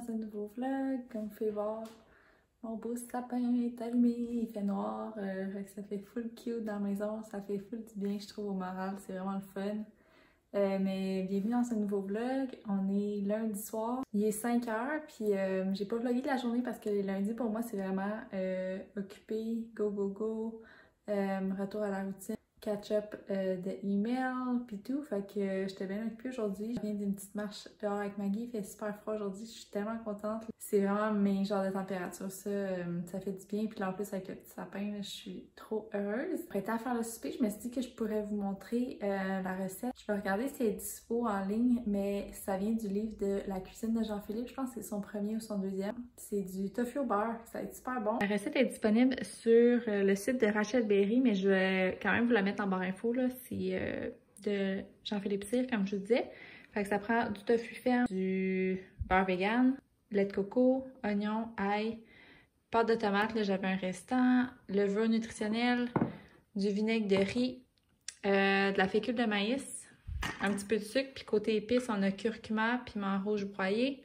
dans un nouveau vlog. Comme vous pouvez voir, mon beau sapin est allumé, il fait noir, fait que ça fait full cute dans la maison, ça fait full du bien je trouve au moral, c'est vraiment le fun. Mais bienvenue dans ce nouveau vlog, on est lundi soir, il est 5h puis j'ai pas vlogué de la journée parce que lundi pour moi c'est vraiment occupé, go go go, retour à la routine. Catch-up de email puis tout, fait que j'étais bien occupée aujourd'hui. Je viens d'une petite marche dehors avec Maggie, il fait super froid aujourd'hui, je suis tellement contente. C'est vraiment mes genres de température, ça fait du bien. Puis là en plus avec le petit sapin, là, je suis trop heureuse. Prête à faire le souper, je me suis dit que je pourrais vous montrer la recette. Je vais regarder si elle est dispo en ligne, mais ça vient du livre de la cuisine de Jean-Philippe, je pense que c'est son premier ou son deuxième. C'est du tofu au beurre, ça va être super bon. La recette est disponible sur le site de Rachel Berry, mais je vais quand même vous la mettre en barre info, là. C'est de Jean-Philippe Cyr, comme je vous disais. Fait que ça prend du tofu ferme, du beurre vegan, lait de coco, oignon, ail, pâte de tomate, là j'avais un restant, levure nutritionnelle, du vinaigre de riz, de la fécule de maïs, un petit peu de sucre, puis côté épices, on a curcuma, piment rouge broyé.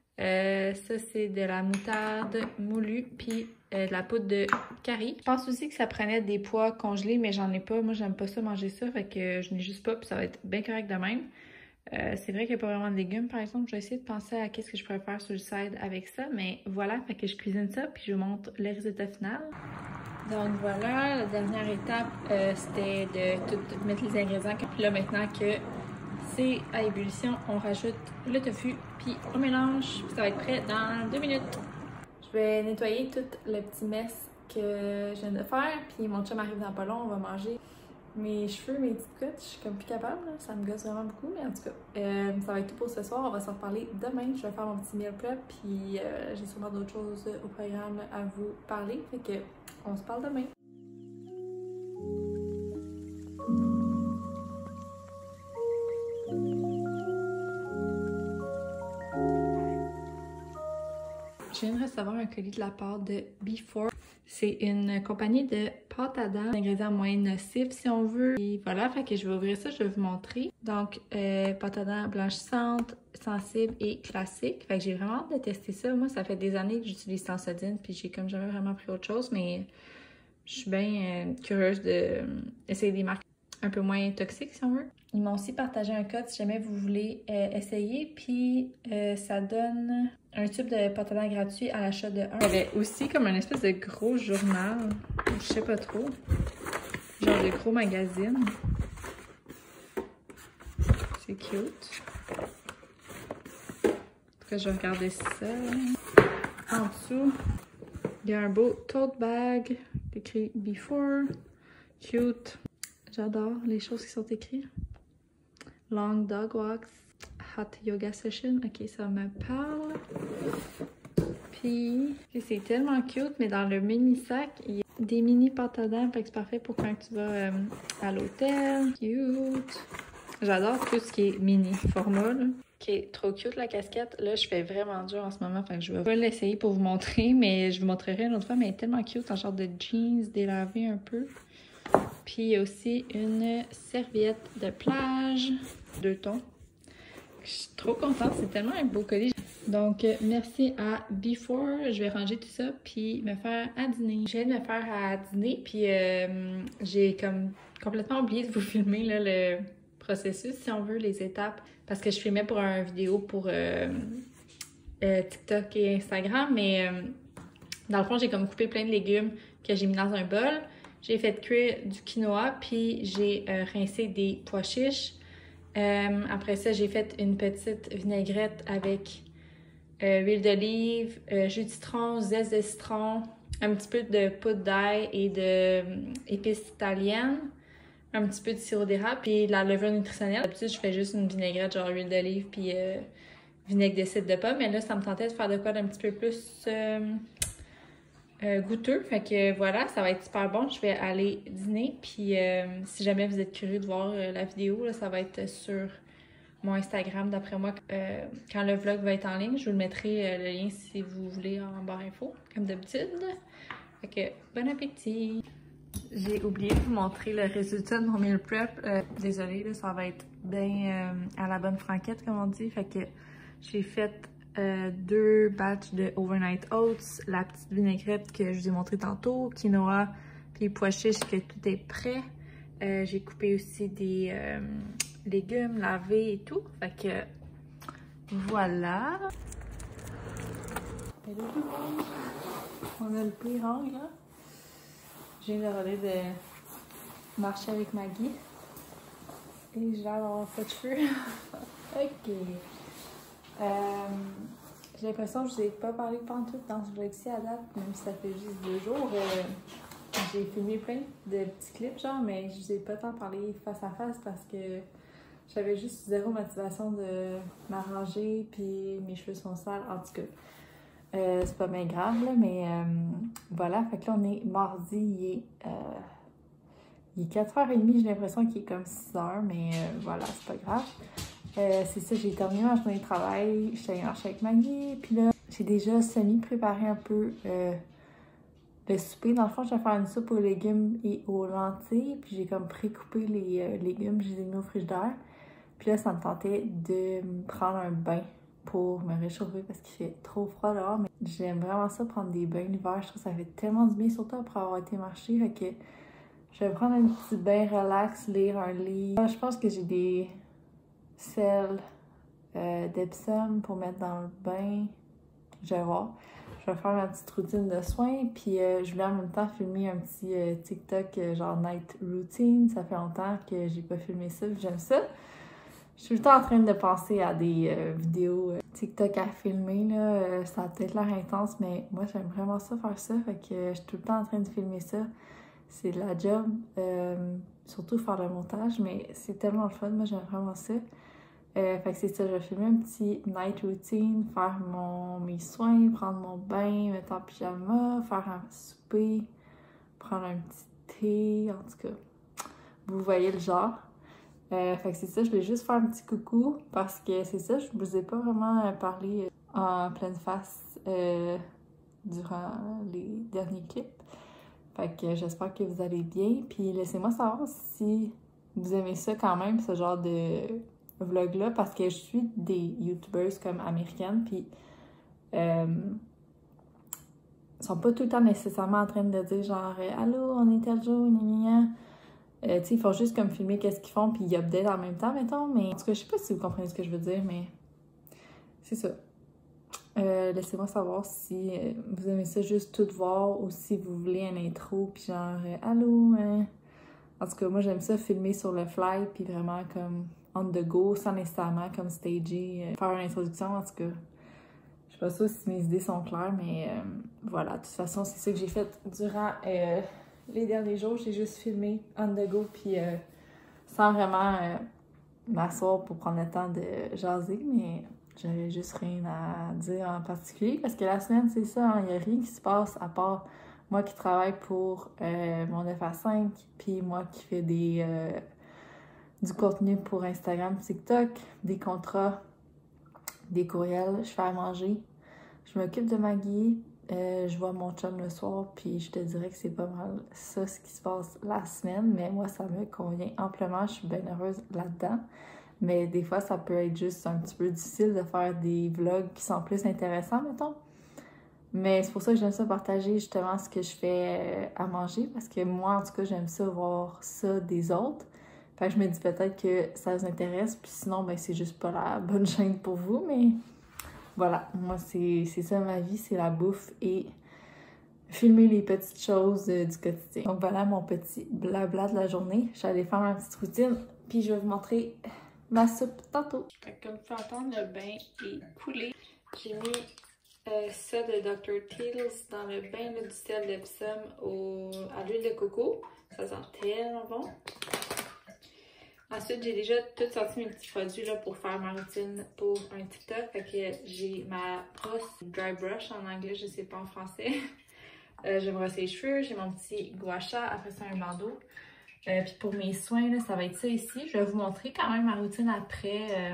Ça, c'est de la moutarde moulue, puis de la poudre de curry. Je pense aussi que ça prenait des pois congelés, mais j'en ai pas. Moi, j'aime pas ça manger ça, fait que je n'ai juste pas, puis ça va être bien correct de même. C'est vrai qu'il n'y a pas vraiment de légumes, par exemple. Je vais essayer de penser à qu'est-ce que je pourrais faire sur le side avec ça, mais voilà, fait que je cuisine ça, puis je vous montre le résultat final. Donc voilà, la dernière étape, c'était de tout mettre les ingrédients. Puis là, maintenant que c'est à ébullition, on rajoute le tofu, puis on mélange, puis ça va être prêt dans 2 minutes. Je vais nettoyer tout le petit mess que je viens de faire, puis mon chum arrive dans pas long, on va manger mes cheveux, mes petites couettes, je suis comme plus capable, là. Ça me gosse vraiment beaucoup, mais en tout cas, ça va être tout pour ce soir, on va s'en reparler demain. Je vais faire mon petit meal prep, puis j'ai sûrement d'autres choses au programme à vous parler, fait que on se parle demain. Je viens de recevoir un colis de la part de Before. C'est une compagnie de pâte à dents, ingrédients moins nocifs si on veut. Et voilà, fait que je vais ouvrir ça, je vais vous montrer. Donc, pâte à dents blanchissante, sensible et classique. Fait que j'ai vraiment hâte de tester ça. Moi, ça fait des années que j'utilise Sensodyne, puis j'ai comme jamais vraiment pris autre chose, mais je suis bien curieuse d'essayer des marques un peu moins toxiques si on veut. Ils m'ont aussi partagé un code si jamais vous voulez essayer, puis ça donne un tube de pâte à dents gratuit à l'achat de 1. Il y avait aussi comme un espèce de gros journal, je sais pas trop, genre de gros magazine. C'est cute. En tout cas, je vais regarder ça. En dessous, il y a un beau tote bag, écrit Before. Cute. J'adore les choses qui sont écrites. Long dog walks, hot yoga session. Ok, ça me parle. Puis, c'est tellement cute, mais dans le mini sac, il y a des mini pâtes à dents. Fait que c'est parfait pour quand tu vas à l'hôtel. Cute. J'adore tout ce qui est mini format, là. Ok, trop cute la casquette. Là, je fais vraiment dur en ce moment, fait que je vais pas l'essayer pour vous montrer, mais je vous montrerai une autre fois. Mais elle est tellement cute, en genre de jeans délavé un peu. Puis il y a aussi une serviette de plage, 2 tons. Je suis trop contente, c'est tellement un beau colis. Donc merci à Before, je vais ranger tout ça puis me faire à dîner. Je viens de me faire à dîner puis j'ai comme complètement oublié de vous filmer là, le processus si on veut, les étapes. Parce que je filmais pour une vidéo pour TikTok et Instagram, mais dans le fond j'ai comme coupé plein de légumes que j'ai mis dans un bol. J'ai fait cuire du quinoa, puis j'ai rincé des pois chiches. Après ça, j'ai fait une petite vinaigrette avec huile d'olive, jus de citron, zeste de citron, un petit peu de poudre d'ail et d'épices italiennes, un petit peu de sirop d'érable, puis la levure nutritionnelle. D'habitude, je fais juste une vinaigrette, genre huile d'olive, puis vinaigre de cidre de pomme. Mais là, ça me tentait de faire de quoi d'un petit peu plus goûteux, fait que voilà, ça va être super bon. Je vais aller dîner, puis si jamais vous êtes curieux de voir la vidéo, là, ça va être sur mon Instagram d'après moi. Quand le vlog va être en ligne, je vous le mettrai le lien si vous voulez en barre info, comme d'habitude. Fait que bon appétit! J'ai oublié de vous montrer le résultat de mon meal prep. Désolée, là, ça va être bien à la bonne franquette, comme on dit. Fait que j'ai fait 2 batchs de overnight oats, la petite vinaigrette que je vous ai montré tantôt, quinoa, puis pois chiches que tout est prêt. J'ai coupé aussi des légumes lavés et tout. Fait que voilà. Hello tout le monde! On a le pré-range là. Je viens de rôler de marcher avec Maggie. Et j'ai l'air d'avoir pas de cheveux. Ok. J'ai l'impression que je vous ai pas parlé pantoute dans ce vlog-ci à date, même si ça fait juste 2 jours. J'ai filmé plein de petits clips, genre, mais je vous ai pas tant parlé face à face parce que j'avais juste zéro motivation de m'arranger, puis mes cheveux sont sales, en tout cas. C'est pas bien grave, là, mais voilà. Fait que là, on est mardi, il est 4h30, j'ai l'impression qu'il est comme 6h, mais voilà, c'est pas grave. C'est ça, j'ai terminé ma journée de travail, je suis allée marcher avec Maggie, puis là, j'ai déjà semi-préparé un peu le souper. Dans le fond, je vais faire une soupe aux légumes et aux lentilles, puis j'ai comme pré-coupé les légumes, je les ai mis au frigidaire. Puis là, ça me tentait de me prendre un bain pour me réchauffer parce qu'il fait trop froid dehors, mais j'aime vraiment ça, prendre des bains l'hiver, je trouve que ça fait tellement du bien, surtout après avoir été marcher, fait que je vais prendre un petit bain relax, lire un livre. Je pense que j'ai des sels d'Epsom pour mettre dans le bain. Je vais voir. Je vais faire ma petite routine de soins. Puis je voulais en même temps filmer un petit TikTok genre night routine. Ça fait longtemps que j'ai pas filmé ça. J'aime ça. Je suis tout le temps en train de penser à des vidéos TikTok à filmer. Là. Ça a peut-être l'air intense, mais moi j'aime vraiment ça faire ça. Fait que je suis tout le temps en train de filmer ça. C'est de la job. Surtout faire le montage, mais c'est tellement le fun. Moi j'aime vraiment ça. Fait que c'est ça, je vais filmer un petit night routine, faire mes soins, prendre mon bain, mettre en pyjama, faire un souper, prendre un petit thé, en tout cas. Vous voyez le genre. Fait que c'est ça, je voulais juste faire un petit coucou parce que c'est ça, je vous ai pas vraiment parlé en pleine face durant les derniers clips. Fait que j'espère que vous allez bien. Puis laissez-moi savoir si vous aimez ça quand même, ce genre de vlog-là, parce que je suis des youtubeuses comme américaines, puis sont pas tout le temps nécessairement en train de dire genre « Allô, on est tel jour, gna gna gna ». Tu sais, ils font juste comme filmer qu'est-ce qu'ils font, puis ils update en même temps, mettons, mais en tout cas, je sais pas si vous comprenez ce que je veux dire, mais c'est ça. Laissez-moi savoir si vous aimez ça juste tout voir, ou si vous voulez un intro, puis genre « Allô, En tout cas, moi, j'aime ça filmer sur le fly, puis vraiment comme on the go, sans nécessairement comme stager, faire une introduction, en tout cas. Je sais pas sûr si mes idées sont claires, mais voilà. De toute façon, c'est ça que j'ai fait durant les derniers jours. J'ai juste filmé on the go, puis sans vraiment m'asseoir pour prendre le temps de jaser, mais j'avais juste rien à dire en particulier, parce que la semaine, c'est ça, il n'y a rien qui se passe à part moi qui travaille pour mon 9 à 5, puis moi qui fais du contenu pour Instagram, TikTok, des contrats, des courriels, je fais à manger, je m'occupe de Maggie, je vois mon chum le soir, puis je te dirais que c'est pas mal ça ce qui se passe la semaine, mais moi ça me convient amplement, je suis bien heureuse là-dedans. Mais des fois, ça peut être juste un petit peu difficile de faire des vlogs qui sont plus intéressants, mettons. Mais c'est pour ça que j'aime ça partager justement ce que je fais à manger, parce que moi, en tout cas, j'aime ça voir ça des autres. Fait que je me dis peut-être que ça vous intéresse, puis sinon, ben c'est juste pas la bonne chaîne pour vous, mais voilà. Moi, c'est ça ma vie, c'est la bouffe et filmer les petites choses du quotidien. Donc voilà mon petit blabla de la journée. Je suis allée faire ma petite routine, puis je vais vous montrer ma soupe tantôt. Comme vous pouvez entendre, le bain est coulé. J'ai mis ça de Dr. Teal's dans le bain là, du sel d'Epsom à l'huile de coco. Ça sent tellement bon. Ensuite, j'ai déjà tout sorti mes petits produits là, pour faire ma routine pour un TikTok. Fait que j'ai ma brosse dry brush en anglais, je sais pas en français. Je vais me brosser les cheveux, j'ai mon petit gua sha, après ça un bandeau. Puis pour mes soins, là, ça va être ça ici. Je vais vous montrer quand même ma routine après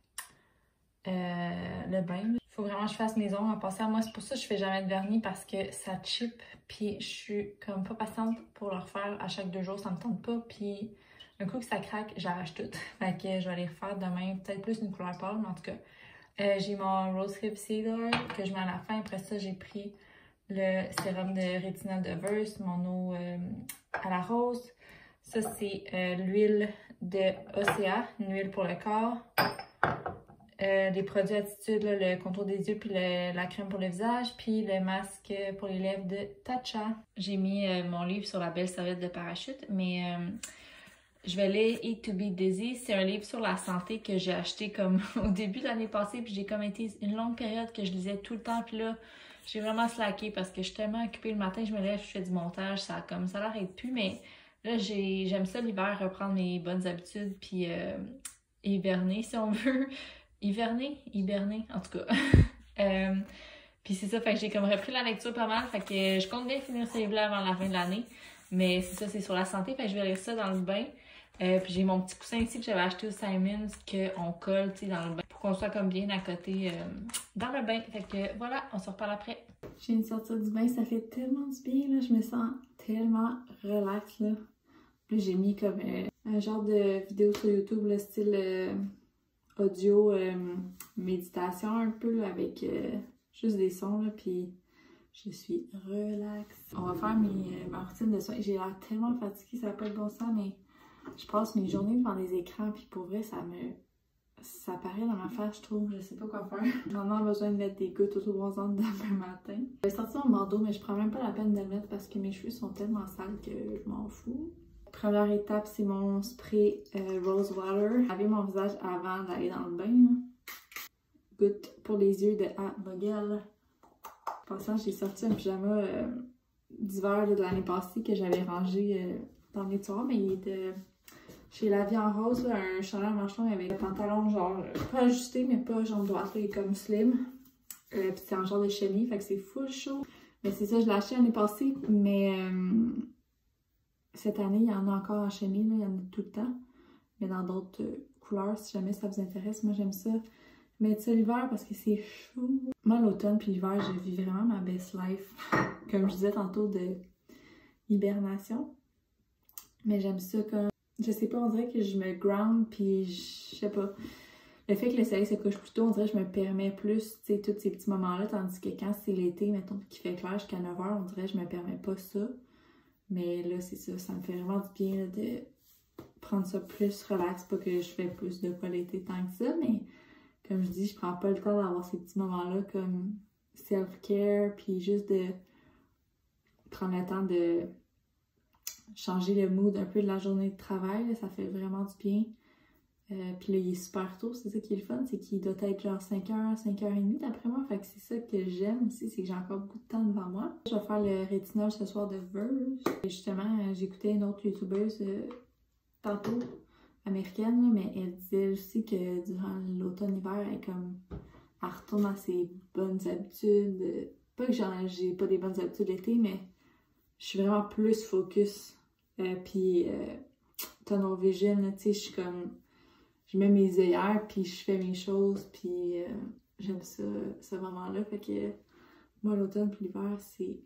le bain. Il faut vraiment que je fasse mes ongles en passant. Moi, c'est pour ça que je fais jamais de vernis parce que ça chip. Puis je suis comme pas patiente pour le refaire à chaque 2 jours, ça me tente pas. Puis un coup que ça craque, j'arrache tout. Fait que je vais les refaire demain, peut-être plus une couleur pâle, mais en tout cas, J'ai mon Rose Hip Sealer que je mets à la fin. Après ça, j'ai pris le sérum de rétinol de Verse, mon eau à la rose. Ça, c'est l'huile de Osea, une huile pour le corps. Les produits Attitude, là, le contour des yeux, puis la crème pour le visage, puis le masque pour les lèvres de Tatcha. J'ai mis mon livre sur la belle serviette de parachute, mais je vais lire Eat to be Dizzy. C'est un livre sur la santé que j'ai acheté comme au début de l'année passée, puis j'ai comme été une longue période que je lisais tout le temps, puis là, j'ai vraiment slacké parce que je suis tellement occupée le matin, je me lève, je fais du montage, ça l'arrête plus, mais là, j'aime ça l'hiver, reprendre mes bonnes habitudes, puis hiverner si on veut. Hiberner, en tout cas. Puis c'est ça, fait que j'ai comme repris la lecture pas mal, fait que je compte bien finir ce livre-là avant la fin de l'année. Mais c'est ça, c'est sur la santé, fait que je vais lire ça dans le bain. Puis j'ai mon petit coussin ici que j'avais acheté au Simons qu'on colle, tu sais, dans le bain pour qu'on soit comme bien à côté dans le bain. Fait que voilà, on se reparle après. Je viens de sortir du bain, ça fait tellement du bien, là, je me sens tellement relax, là. Puis j'ai mis comme un genre de vidéo sur YouTube, le style audio méditation un peu, là, avec juste des sons, là, puis je suis relax. On va faire ma routine de soins. J'ai l'air tellement fatiguée, ça n'a pas de bon sens, mais je passe mes journées devant des écrans, puis pour vrai, ça paraît dans ma face, je trouve. Je sais pas quoi faire. J'ai vraiment besoin de mettre des gouttes auto-bronzantes demain matin. Je vais sortir mon bandeau, mais je prends même pas la peine de le mettre parce que mes cheveux sont tellement sales que je m'en fous. Première étape, c'est mon spray Rose Water. Laver mon visage avant d'aller dans le bain. Hein. Goutte pour les yeux de A. Vogel. Pensant, j'ai sorti un pyjama d'hiver de l'année passée que j'avais rangé dans mes tiroirs, mais il était chez La Vie en Rose, là, un chandail manche longue avec un pantalon genre pas ajusté, mais pas jambe droite, il est comme slim. Puis c'est un genre de chenille, fait que c'est full chaud. Mais c'est ça, je l'ai acheté l'année passée, mais cette année, il y en a encore en chenille, là, il y en a tout le temps. Mais dans d'autres couleurs, si jamais ça vous intéresse, moi j'aime ça. Mettre ça l'hiver parce que c'est chaud. Moi, l'automne puis l'hiver, je vis vraiment ma best life. Comme je disais tantôt, de hibernation. Mais j'aime ça comme... Je sais pas, on dirait que je me ground puis je sais pas. Le fait que le soleil se couche plus tôt, on dirait que je me permets plus, tu sais, tous ces petits moments-là. Tandis que quand c'est l'été, mettons, qu'il fait clair jusqu'à 9 h, on dirait que je me permets pas ça. Mais là, c'est ça, ça me fait vraiment du bien là, de prendre ça plus relax. Pas que je fais plus de pas l'été tant que ça, mais... Comme je dis, je prends pas le temps d'avoir ces petits moments-là comme self-care, puis juste de prendre le temps de changer le mood un peu de la journée de travail, là, ça fait vraiment du bien. Puis là, il est super tôt, c'est ça qui est le fun, c'est qu'il doit être genre 5h, 5h30 d'après moi, fait que c'est ça que j'aime aussi, c'est que j'ai encore beaucoup de temps devant moi. Je vais faire le rétinol ce soir de Verse. Et justement, j'écoutais une autre youtubeuse tantôt, américaine, là, mais elle disait aussi que durant l'automne-hiver, elle retourne à ses bonnes habitudes. Pas que j'ai pas des bonnes habitudes l'été, mais je suis vraiment plus focus. Puis tunnel vision, tu sais, je suis comme... Je mets mes œillères, puis je fais mes choses, puis j'aime ça, ce moment-là. Fait que moi, l'automne puis l'hiver, c'est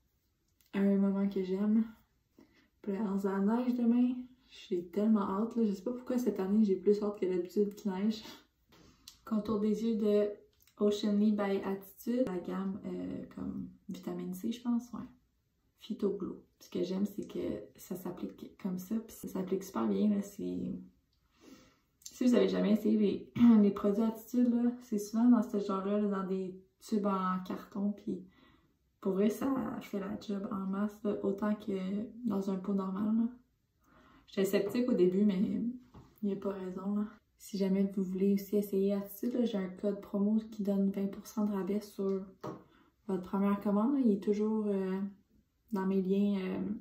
un moment que j'aime. Puis on se la neige demain. J'ai tellement hâte, là. Je sais pas pourquoi cette année j'ai plus hâte que d'habitude qu'il neige. Contour des yeux de Oceanly by Attitude. La gamme comme vitamine C, je pense, ouais. Phyto Glow. Ce que j'aime, c'est que ça s'applique comme ça, puis ça s'applique super bien, là. Si vous avez jamais essayé les produits Attitude, là, c'est souvent dans ce genre-là, là, dans des tubes en carton, puis pour vrai, ça fait la job en masse, là, autant que dans un pot normal, là. J'étais sceptique au début, mais il n'y a pas raison, là. Si jamais vous voulez aussi essayer Attitude, j'ai un code promo qui donne 20% de rabais sur votre première commande, là. Il est toujours dans mes liens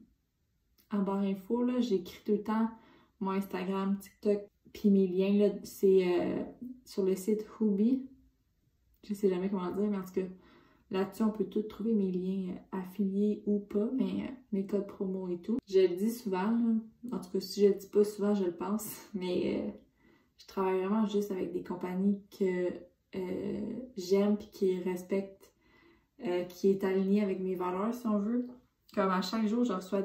en barre info, là. J'écris tout le temps mon Instagram, TikTok, puis mes liens, là, c'est sur le site Hubi. Je sais jamais comment dire, mais en tout cas, là-dessus, on peut tout trouver mes liens affiliés ou pas, mais mes codes promo et tout. Je le dis souvent, là. En tout cas, si je le dis pas souvent, je le pense, mais je travaille vraiment juste avec des compagnies que j'aime puis qui respectent, qui est aligné avec mes valeurs, si on veut. Comme à chaque jour, je reçois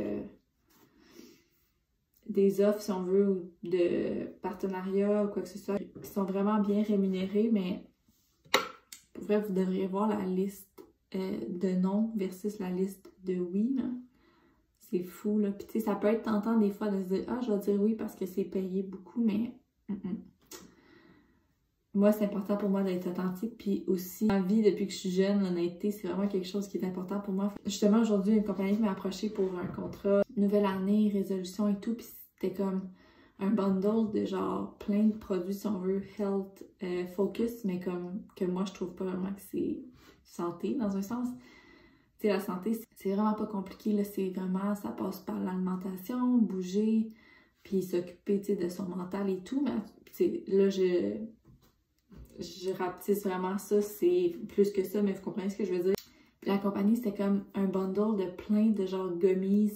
des offres, si on veut, ou de partenariats ou quoi que ce soit, qui sont vraiment bien rémunérés, mais Pour vrai, vous devriez voir la liste de non versus la liste de oui, là. C'est fou, là. Puis tu sais, ça peut être tentant des fois de se dire « Ah, je vais dire oui parce que c'est payé beaucoup », mais moi, c'est important pour moi d'être authentique. Puis aussi, ma vie, depuis que je suis jeune, l'honnêteté, c'est vraiment quelque chose qui est important pour moi. Justement, aujourd'hui, une compagnie m'a approché pour un contrat, nouvelle année, résolution et tout, puis c'était comme un bundle de genre plein de produits, si on veut, health focus, mais comme que moi, je trouve pas vraiment que c'est santé, dans un sens. Tu sais, la santé, c'est vraiment pas compliqué, là, c'est vraiment, ça passe par l'alimentation, bouger, puis s'occuper, tu sais, de son mental et tout, mais tu sais, là, je rapetisse vraiment ça, c'est plus que ça, mais vous comprenez ce que je veux dire. Puis la compagnie, c'était comme un bundle de plein de genre gummies,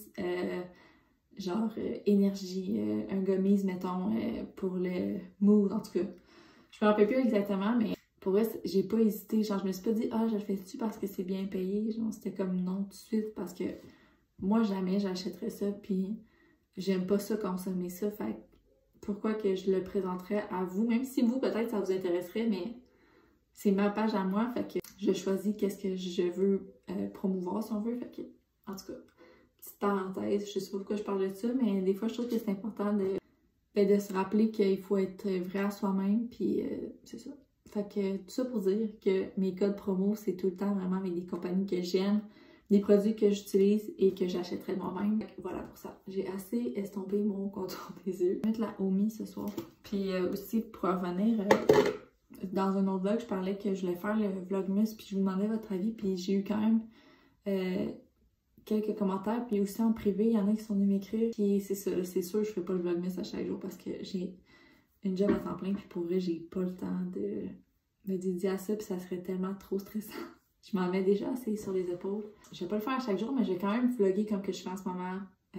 énergie, un gummies, mettons, pour le mood, en tout cas. Je me rappelle plus exactement, mais pour vrai, j'ai pas hésité. Genre, je me suis pas dit, ah, je le fais-tu parce que c'est bien payé. Genre, c'était comme non tout de suite parce que moi, jamais j'achèterais ça, puis j'aime pas ça consommer ça. Fait que pourquoi que je le présenterais à vous, même si vous, peut-être, ça vous intéresserait, mais c'est ma page à moi, fait que je choisis qu'est-ce que je veux promouvoir, si on veut. Fait que, en tout cas, petite parenthèse, je sais pas pourquoi je parle de ça, mais des fois, je trouve que c'est important de se rappeler qu'il faut être vrai à soi-même, puis c'est ça. Fait que tout ça pour dire que mes codes promo, c'est tout le temps vraiment avec des compagnies que j'aime, des produits que j'utilise et que j'achèterais moi-même. Voilà pour ça. J'ai assez estompé mon contour des yeux. Je vais mettre la Omi ce soir. Puis aussi, pour revenir, dans un autre vlog, je parlais que je voulais faire le vlogmas, puis je vous demandais votre avis, puis j'ai eu quand même quelques commentaires, puis aussi en privé, il y en a qui sont venus m'écrire. Puis c'est ça, c'est sûr, je fais pas le vlogmas à chaque jour parce que j'ai une job à temps plein, puis pour vrai, j'ai pas le temps de me dédier à ça, puis ça serait tellement trop stressant. Je m'en mets déjà assez sur les épaules. Je vais pas le faire à chaque jour, mais je vais quand même vlogger comme que je fais en ce moment.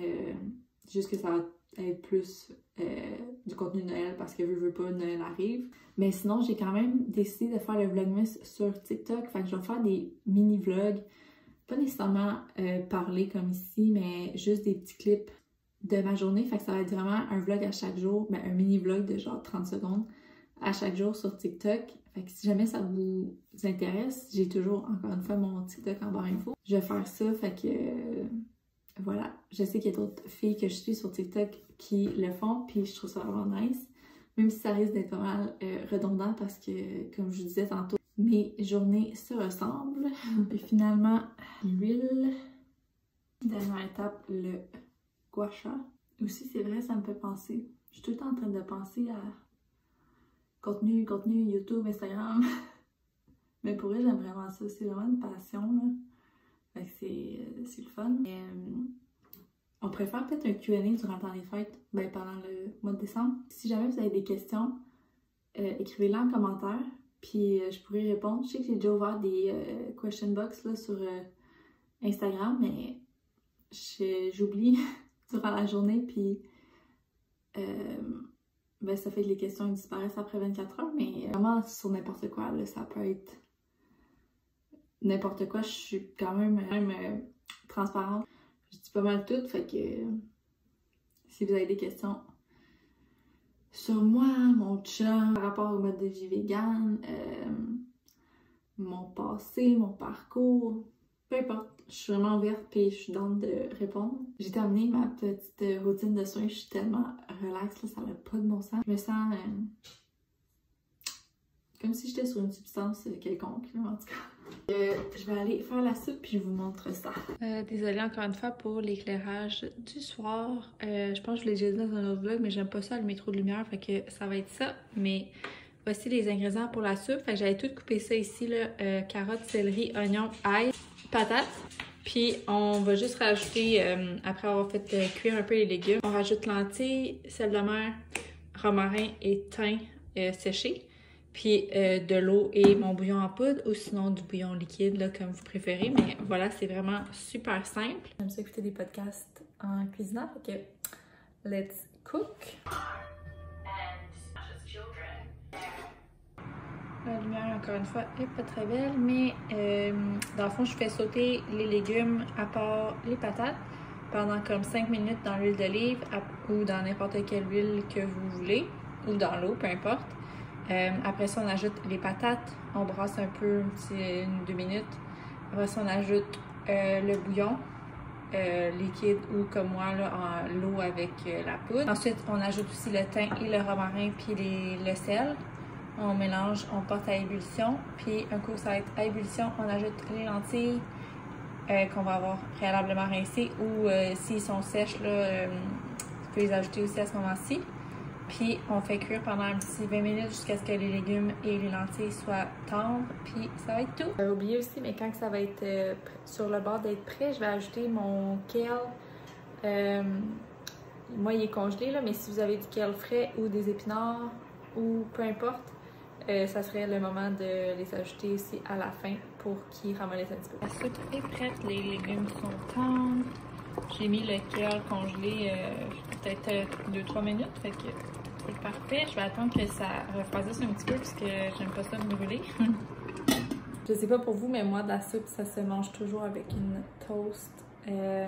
Juste que ça va être plus du contenu de Noël parce que veux pas, Noël arrive. Mais sinon, j'ai quand même décidé de faire le vlogmas sur TikTok. Fait que je vais faire des mini-vlogs. Pas nécessairement parler comme ici, mais juste des petits clips de ma journée. Fait que ça va être vraiment un vlog à chaque jour, ben, un mini-vlog de genre 30 secondes à chaque jour sur TikTok. Fait que si jamais ça vous intéresse, j'ai toujours, encore une fois, mon TikTok en barre info. Je vais faire ça, fait que voilà. Je sais qu'il y a d'autres filles que je suis sur TikTok qui le font, puis je trouve ça vraiment nice. Même si ça risque d'être pas mal redondant parce que, comme je vous disais tantôt, mes journées se ressemblent. Et finalement, l'huile. Dernière étape, le gua sha. Aussi, c'est vrai, ça me fait penser. Je suis tout le temps en train de penser à contenu, YouTube, Instagram. Mais pour elle, j'aime vraiment ça. C'est vraiment une passion, là. Fait que c'est le fun. Et, on pourrait faire peut-être un Q&A durant le temps des fêtes, ben, pendant le mois de décembre. Si jamais vous avez des questions, écrivez-les en commentaire, puis je pourrais répondre. Je sais que j'ai déjà ouvert des question box là, sur Instagram, mais j'oublie durant la journée, puis ben, ça fait que les questions disparaissent après 24 heures, mais vraiment sur n'importe quoi, là, ça peut être n'importe quoi. Je suis quand même transparente. Je dis pas mal tout, fait que si vous avez des questions sur moi, mon chum, par rapport au mode de vie vegan, mon passé, mon parcours, peu importe, je suis vraiment ouverte et je suis down de répondre. J'ai terminé ma petite routine de soins, je suis tellement relax, là, ça n'a pas de bon sens. Je me sens comme si j'étais sur une substance quelconque, là, en tout cas. Je vais aller faire la soupe puis je vous montre ça. Désolée encore une fois pour l'éclairage du soir. Je pense que je vous l'ai déjà dit dans un autre vlog, mais j'aime pas ça, le métro de lumière, fait que ça va être ça. Mais voici les ingrédients pour la soupe. Fait que j'avais tout coupé ça ici, là, carottes, céleri, oignons, ail, patates. Puis on va juste rajouter, après avoir fait cuire un peu les légumes, on rajoute lentilles, sel de mer, romarin et thym séché. Puis de l'eau et mon bouillon en poudre ou sinon du bouillon liquide, là, comme vous préférez. Mais voilà, c'est vraiment super simple. J'aime ça écouter des podcasts en cuisinant, fait que let's cook. La lumière, encore une fois, est pas très belle, mais dans le fond, je fais sauter les légumes à part les patates pendant comme 5 minutes dans l'huile d'olive ou dans n'importe quelle huile que vous voulez, ou dans l'eau, peu importe. Après ça, on ajoute les patates. On brasse un peu, une 2 minutes. Après ça, on ajoute le bouillon liquide ou comme moi, là, en l'eau avec la poudre. Ensuite, on ajoute aussi le thym et le romarin puis le sel. On mélange, on porte à ébullition. Puis un coup, ça va être à ébullition, on ajoute les lentilles qu'on va avoir préalablement rincées ou s'ils sont sèches, là, tu peux les ajouter aussi à ce moment-ci. Puis on fait cuire pendant un petit 20 minutes jusqu'à ce que les légumes et les lentilles soient tendres. Puis ça va être tout. J'avais oublié aussi, mais quand ça va être sur le bord d'être prêt, je vais ajouter mon kale. Moi, il est congelé, là, mais si vous avez du kale frais ou des épinards ou peu importe, ça serait le moment de les ajouter aussi à la fin pour qu'ils ramollissent un petit peu. La soupe est prête, les légumes sont tendres. J'ai mis le kale congelé peut-être 2-3 minutes, fait que c'est parfait. Je vais attendre que ça refroidisse un petit peu parce que j'aime pas ça me brûler. Je sais pas pour vous, mais moi, de la soupe, ça se mange toujours avec une toast. Je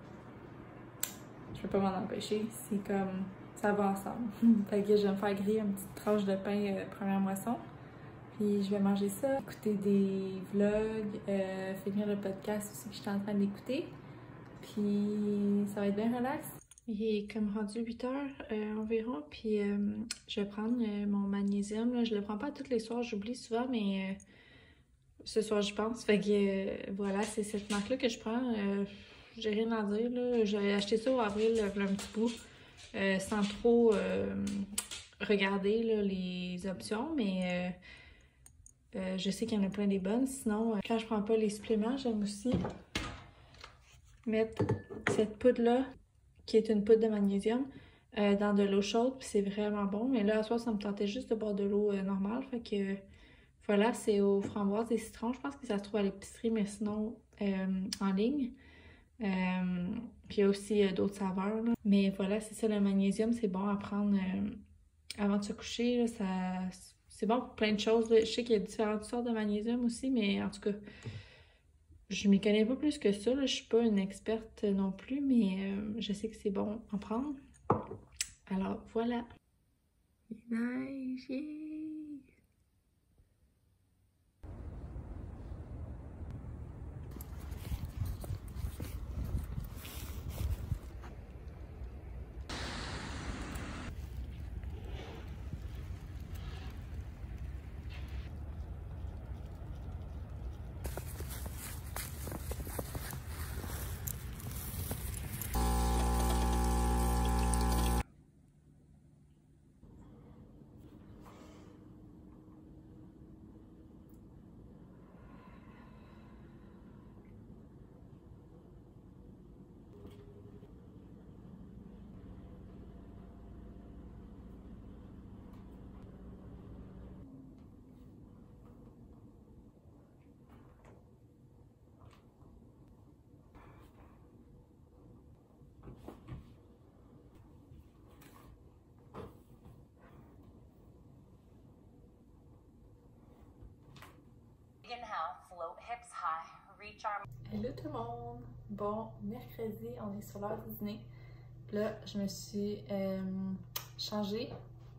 peux pas m'en empêcher, c'est comme ça va ensemble. Fait que je vais me faire griller une petite tranche de pain première moisson. Puis je vais manger ça, écouter des vlogs, finir le podcast aussi que je suis en train d'écouter. Puis ça va être bien relax. Il est comme rendu 8 heures environ, puis je vais prendre mon magnésium. Là. Je le prends pas tous les soirs, j'oublie souvent, mais ce soir j'y pense. Fait que voilà, c'est cette marque-là que je prends. J'ai rien à dire, là. J'ai acheté ça au avril, là, un petit bout, sans trop regarder là, les options, mais je sais qu'il y en a plein des bonnes. Sinon, quand je prends pas les suppléments, j'aime aussi mettre cette poudre-là, qui est une poudre de magnésium, dans de l'eau chaude, puis c'est vraiment bon. Mais là, à soir, ça me tentait juste de boire de l'eau normale, fait que voilà, c'est aux framboises et citrons. Je pense que ça se trouve à l'épicerie, mais sinon en ligne. Puis il y a aussi d'autres saveurs, là. Mais voilà, c'est ça, le magnésium, c'est bon à prendre avant de se coucher, là, c'est bon pour plein de choses, là. Je sais qu'il y a différentes sortes de magnésium aussi, mais en tout cas, je m'y connais pas plus que ça, là. Je suis pas une experte non plus, mais je sais que c'est bon à prendre. Alors voilà. Il neige, yeah. Hello tout le monde! Bon, mercredi, on est sur l'heure du dîner. Là, je me suis changée.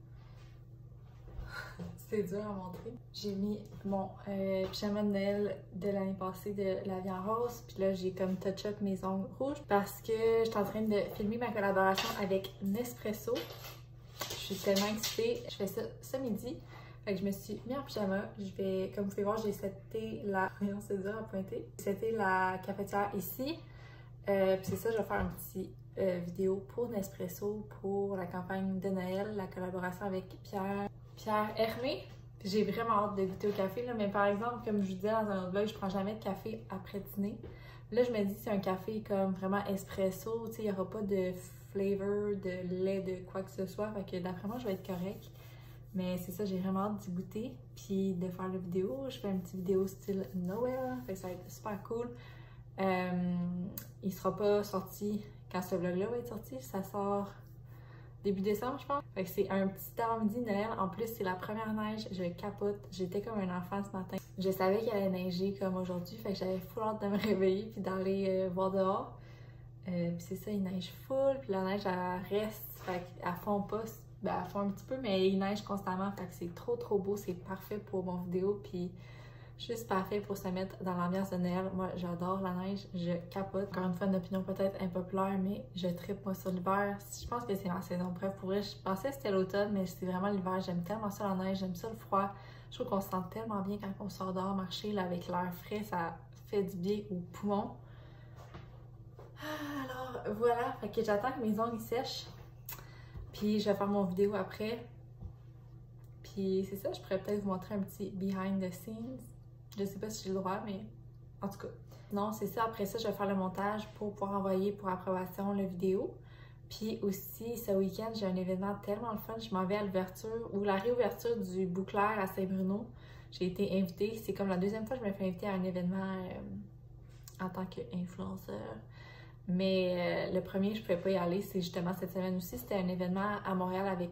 C'est dur à montrer. J'ai mis mon pyjama de Noël de l'année passée de la vie en rose. Puis là, j'ai comme touch-up mes ongles rouges parce que je suis en train de filmer ma collaboration avec Nespresso. Je suis tellement excitée. Je fais ça ce midi. Fait que je me suis mis en pyjama. Je vais, comme vous pouvez voir, j'ai seté la... Voyons, c'est dur à pointer. J'ai seté la cafetière ici. Puis c'est ça, je vais faire un petit vidéo pour Nespresso pour la campagne de Noël, la collaboration avec Pierre Hermé. Puis j'ai vraiment hâte de goûter au café, là. Mais par exemple, comme je vous disais dans un autre vlog, je prends jamais de café après dîner. Là, je me dis que c'est un café comme vraiment espresso. Tu sais, il n'y aura pas de flavor, de lait, de quoi que ce soit. Fait que d'après moi, je vais être correcte. Mais c'est ça, j'ai vraiment hâte d'y goûter, puis de faire la vidéo. Je fais une petite vidéo style Noël, fait que ça va être super cool. Il sera pas sorti quand ce vlog-là va être sorti, ça sort début décembre, je pense. Fait que c'est un petit avant-midi Noël. En plus, c'est la première neige, je capote. J'étais comme un enfant ce matin. Je savais qu'il allait neiger comme aujourd'hui, fait que j'avais full hâte de me réveiller puis d'aller voir dehors. Puis c'est ça, il neige full, puis la neige, elle reste, fait qu'elle fond pas ben, elles font un petit peu, mais il neige constamment, fait que c'est trop beau, c'est parfait pour mon vidéo, puis juste parfait pour se mettre dans l'ambiance de Noël. Moi, j'adore la neige, je capote. Encore une fois, une opinion peut-être impopulaire, mais je trippe moi sur l'hiver. Je pense que c'est ma saison. Bref, pour vrai, je pensais que c'était l'automne, mais c'est vraiment l'hiver. J'aime tellement ça la neige, j'aime ça le froid. Je trouve qu'on se sent tellement bien quand on sort dehors marcher là, avec l'air frais, ça fait du bien aux poumons. Alors voilà, fait que j'attends que mes ongles sèchent, puis je vais faire mon vidéo après. Puis c'est ça, je pourrais peut-être vous montrer un petit behind the scenes. Je sais pas si j'ai le droit, mais en tout cas. Non, c'est ça. Après ça, je vais faire le montage pour pouvoir envoyer pour approbation la vidéo. Puis aussi, ce week-end, j'ai un événement tellement le fun. Je m'en vais à l'ouverture ou la réouverture du Bouclair à Saint-Bruno. J'ai été invitée. C'est comme la deuxième fois que je me fais inviter à un événement en tant qu'influenceur. Mais le premier, je ne pouvais pas y aller. C'est justement cette semaine aussi. C'était un événement à Montréal avec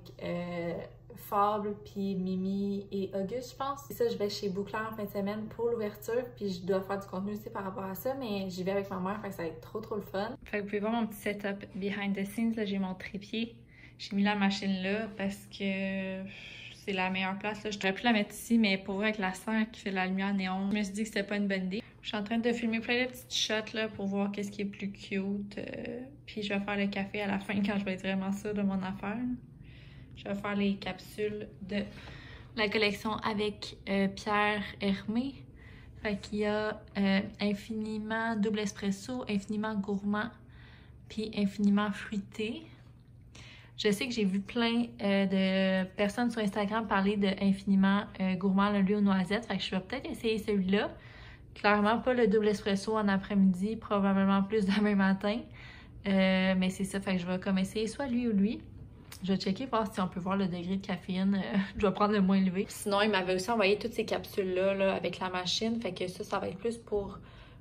Fable, puis Mimi et Auguste, je pense. Et ça, je vais chez Bouclair en fin de semaine pour l'ouverture, puis je dois faire du contenu aussi par rapport à ça, mais j'y vais avec ma mère, fait que ça va être trop le fun. Fait que vous pouvez voir mon petit setup behind the scenes, là, j'ai mon trépied. J'ai mis la machine là parce que c'est la meilleure place, là. Je devrais plus la mettre ici, mais pour vrai, avec la serre qui fait de la lumière néon, je me suis dit que c'était pas une bonne idée. Je suis en train de filmer plein de petites shots là, pour voir qu'est-ce qui est plus cute. Puis je vais faire le café à la fin quand je vais être vraiment sûre de mon affaire. Je vais faire les capsules de la collection avec Pierre Hermé. Fait qu'il y a infiniment double espresso, infiniment gourmand, puis infiniment fruité. Je sais que j'ai vu plein de personnes sur Instagram parler de infiniment gourmand, le lui aux noisettes. Fait que je vais peut-être essayer celui-là. Clairement pas le double espresso en après-midi, probablement plus demain matin. Mais c'est ça, fait que je vais comme essayer soit lui ou lui. Je vais checker voir si on peut voir le degré de caféine. Je vais prendre le moins élevé. Sinon, il m'avait aussi envoyé toutes ces capsules-là là, avec la machine. Fait que ça va être plus pour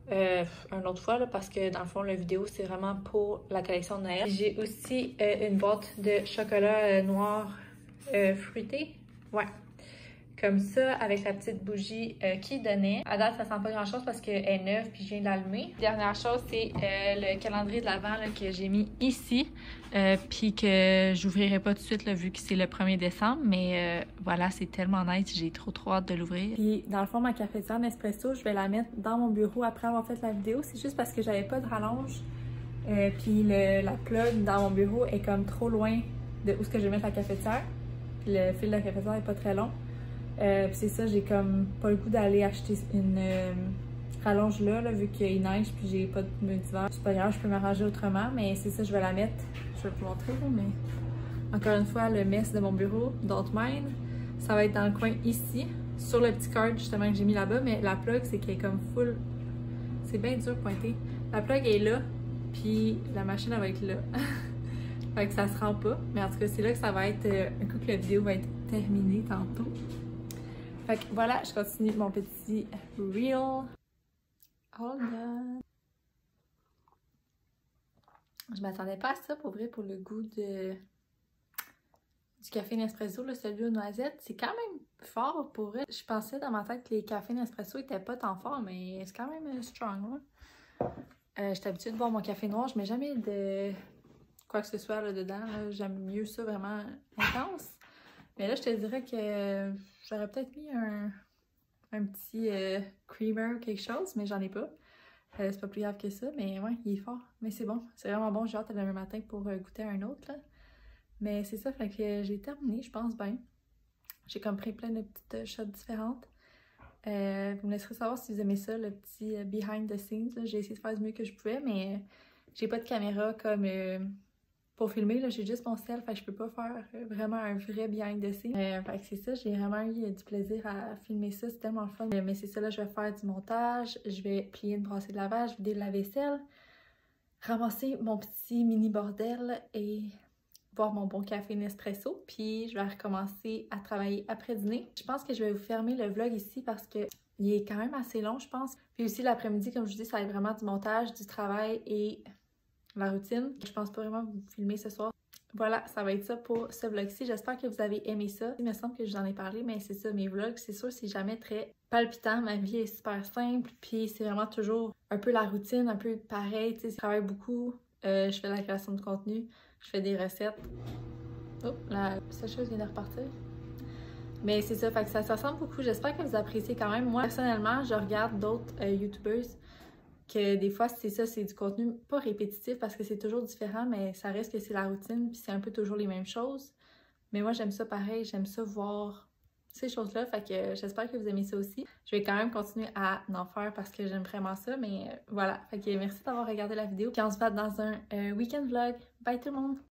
une autre fois là, parce que dans le fond, la vidéo, c'est vraiment pour la collection de Noël. J'ai aussi une boîte de chocolat noir fruité. Ouais. Comme ça, avec la petite bougie qui donnait. À date, ça sent pas grand chose parce qu'elle est neuve puis je viens de l'allumer. Dernière chose, c'est le calendrier de l'Avent que j'ai mis ici. Puis que j'ouvrirai pas tout de suite là, vu que c'est le 1er décembre. Mais voilà, c'est tellement nice. J'ai trop hâte de l'ouvrir. Puis dans le fond, ma cafetière Nespresso, je vais la mettre dans mon bureau après avoir fait la vidéo. C'est juste parce que j'avais pas de rallonge. Puis la plug dans mon bureau est comme trop loin de où est-ce que je vais mettre la cafetière. Puis le fil de la cafetière est pas très long. Puis c'est ça, j'ai comme pas le goût d'aller acheter une rallonge là, vu qu'il neige puis j'ai pas de pneus d'hiver. C'est pas grave, je peux m'arranger autrement, mais c'est ça, je vais la mettre. Je vais vous montrer là, mais encore une fois, le mess de mon bureau, don't mind. Ça va être dans le coin ici, sur le petit card justement que j'ai mis là-bas, mais la plug, c'est qu'elle est comme full. C'est bien dur de pointer. La plug est là, puis la machine, elle va être là. Fait que ça se rend pas, mais en tout cas, c'est là que ça va être, un coup que la vidéo va être terminée tantôt. Fait que voilà, je continue mon petit reel. Hold on. Je m'attendais pas à ça pour vrai, pour le goût du café Nespresso, là, celui aux noisettes. C'est quand même fort pour vrai. Je pensais dans ma tête que les cafés Nespresso étaient pas tant forts, mais c'est quand même strong. J'étais habituée de boire mon café noir, je mets jamais de quoi que ce soit là dedans. J'aime mieux ça vraiment intense. Mais là, je te dirais que j'aurais peut-être mis un petit creamer ou quelque chose, mais j'en ai pas. C'est pas plus grave que ça, mais ouais, il est fort. Mais c'est bon, c'est vraiment bon. J'ai hâte demain matin pour goûter un autre, là. Mais c'est ça, fait que j'ai terminé, je pense bien. J'ai comme pris plein de petites shots différentes. Vous me laisserez savoir si vous aimez ça, le petit behind the scenes. J'ai essayé de faire du mieux que je pouvais, mais j'ai pas de caméra comme pour filmer. J'ai juste mon cell, fait que je peux pas faire vraiment un vrai behind the scenes. Fait que c'est ça, j'ai vraiment eu du plaisir à filmer ça, c'est tellement fun. Mais c'est ça, là, je vais faire du montage, je vais plier une brassée de lavage, vider la vaisselle, ramasser mon petit mini bordel et boire mon bon café Nespresso, puis je vais recommencer à travailler après dîner. Je pense que je vais vous fermer le vlog ici parce que il est quand même assez long, je pense. Puis aussi l'après-midi, comme je vous dis, ça va être vraiment du montage, du travail et la routine. Je pense pas vraiment vous filmer ce soir. Voilà, ça va être ça pour ce vlog-ci. J'espère que vous avez aimé ça. Il me semble que je vous en ai parlé, mais c'est ça, mes vlogs, c'est sûr, c'est jamais très palpitant. Ma vie est super simple, puis c'est vraiment toujours un peu la routine, un peu pareil. Tu sais, je travaille beaucoup, je fais de la création de contenu, je fais des recettes. Oh, la sécheuse vient de repartir. Mais c'est ça, fait que ça ressemble beaucoup. J'espère que vous appréciez quand même. Moi, personnellement, je regarde d'autres YouTubers que des fois, c'est ça, c'est du contenu pas répétitif parce que c'est toujours différent, mais ça reste que c'est la routine, puis c'est un peu toujours les mêmes choses. Mais moi, j'aime ça pareil, j'aime ça voir ces choses-là, fait que j'espère que vous aimez ça aussi. Je vais quand même continuer à en faire parce que j'aime vraiment ça, mais voilà. Fait que merci d'avoir regardé la vidéo, puis on se voit dans un week-end vlog. Bye tout le monde!